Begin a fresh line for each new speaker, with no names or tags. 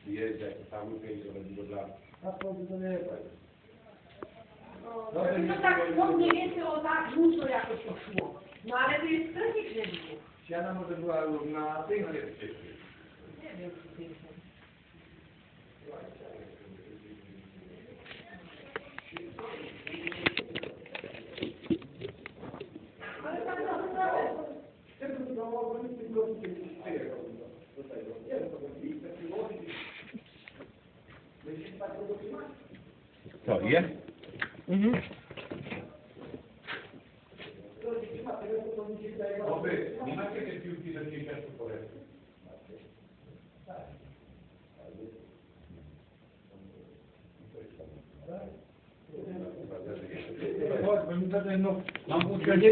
Jeździ, jak tam łypięcie robi do blat.
A to nie jest.
No tak, no mniej więcej o tak długo jakoś to szło. No ale to jest tragiczne było.
Siana może była na tynkie wcześniej.
Nie wiem, czy piękne. Ale tak naprawdę.
Co, je?
Mhm.
Oby, nie macie tej piłki, że nie często polecę.
Chodź, bo mi tutaj, no, mam